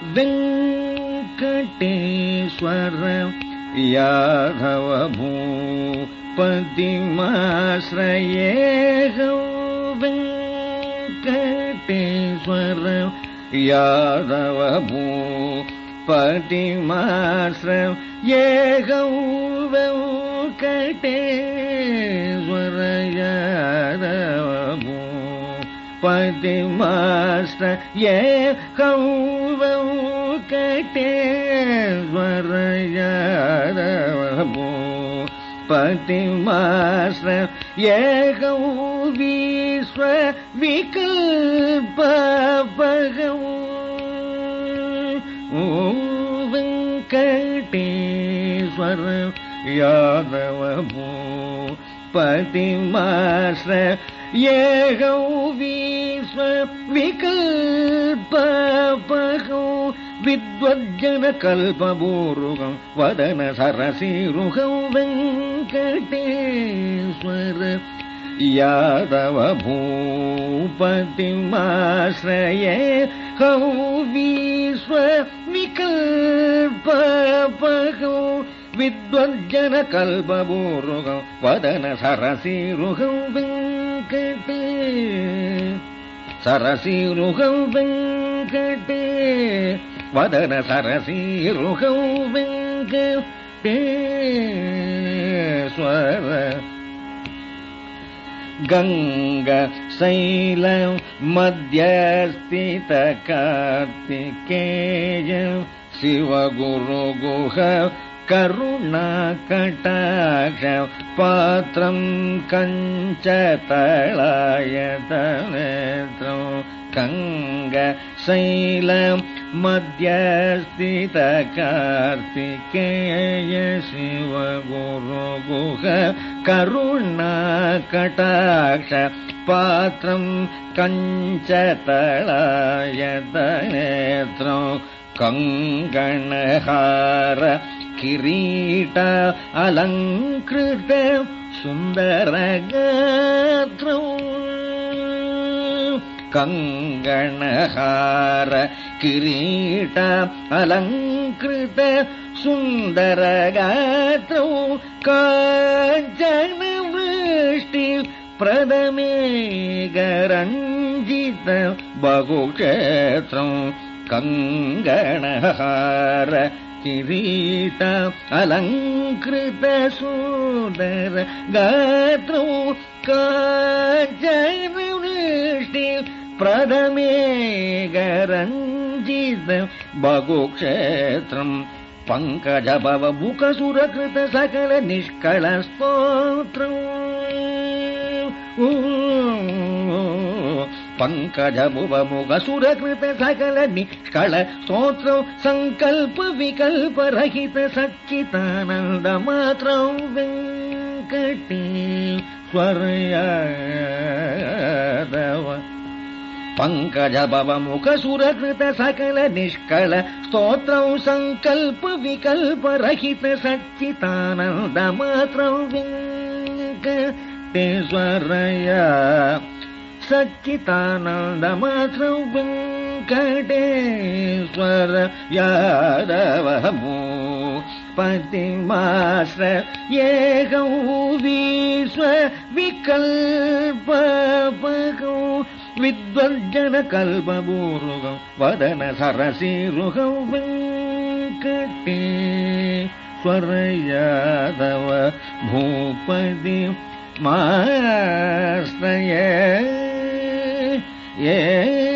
वेङ्कटेश्वर यादव भूपतिमाश्रयेऽहं वेङ्कटेश्वर यादव भूपतिमाश्रयेऽहं वेङ्कटेश्वर यादव भूपतिमाश्रयेऽहं वेङ्कटेश्वर यादव भूपतिमाश्रयेऽहं विश्वविकल्पपहं वेङ्कटेश्वर यादव भूपतिमाश्रयेऽहं विश्वविकल्पपहं विद्वज्जनकल्पपूरुकं वदनसरसीरुहं वेङ्कटेश्वर यादव भूपतिमाश्रयेऽहं विश्वविकल्पपहं विद्वज्जनकल्पपूरुकं वदनसरसीरुहं सरसीरुहं वदनसरसीरुहं वेङ्कटेश्वर गङ्गाशैलं मध्यस्थितकार्तिकेयं शिवगुरुगुह करुणाकटाक्ष पात्रं कञ्चतलायतनेत्रं गङ्गाशैलं मध्यस्थितकार्तिकेय शिवगुरुगुह करुणाकटाक्ष पात्रं कञ्चतलायतनेत्रं कङ्गणहार किरीट अलङ्कृत सुन्दरगात्रं कङ्गणहार किरीट अलङ्कृत सुन्दरगात्रं काञ्चनवृष्टि प्रदमेघरञ्जित बहुक्षेत्रं कङ्गणहार किरीट अलङ्कृत सुन्दर गात्रं काञ्चनवृष्टि प्रदमेघरञ्जित बहुक्षेत्रं पङ्कजभवमुखसुरकृत सकल निष्कळ स्तोत्रम् पङ्कजभुवमुखसुरकृत सकल निष्कळ स्तोत्रं सङ्कल्प विकल्परहित सच्चिदानन्दमात्रं वेङ्कटेश्वर यादव पङ्कजभवमुखसुरकृत सकल निष्कळ स्तोत्रं सङ्कल्प विकल्परहित सच्चिदानन्दमात्रं वेङ्कटेश्वर सच्चिदानन्दमात्रं वेङ्कटेश्वर यादव भूपतिमाश्रयेऽहं विश्वविकल्पपहं विद्वज्जनकल्पपूरुकं वदनसरसीरुहं वेङ्कटेश्वर यादव भूपतिमाश्रयेऽहं